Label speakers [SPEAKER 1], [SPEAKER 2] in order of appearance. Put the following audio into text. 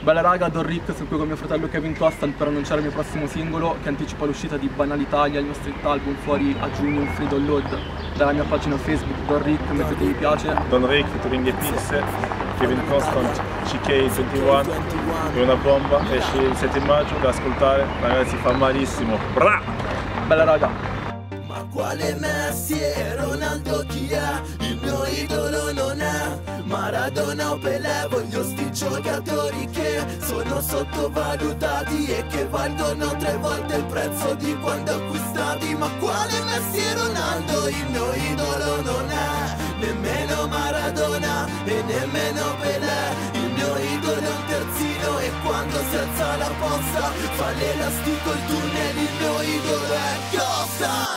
[SPEAKER 1] Bella raga, Don Rick, sono qui con mio fratello Kevin Costan per annunciare il mio prossimo singolo che anticipa l'uscita di Banal Italia, il mio street album fuori a giugno in free download dalla mia pagina Facebook Don Rick, mettete mi piace.
[SPEAKER 2] Don Rick featuring Epix, Kevin Constant, CK21, è una bomba, esce il 7 maggio da ascoltare, ragazzi fa malissimo, bra!
[SPEAKER 1] Bella raga!
[SPEAKER 3] Ma quale Messi e Ronaldo chi è? Il mio idolo non è Maradona o Pelé, voglio sti giocatori che sono sottovalutati e che valgono 3 volte il prezzo di quando acquistati. Ma quale Messi e Ronaldo? Il mio idolo non è nemmeno Maradona e nemmeno Pelé. Il mio idolo è un terzino e quando si alza la posta fa l'elastico il tunnel. Il mio idolo è Costa.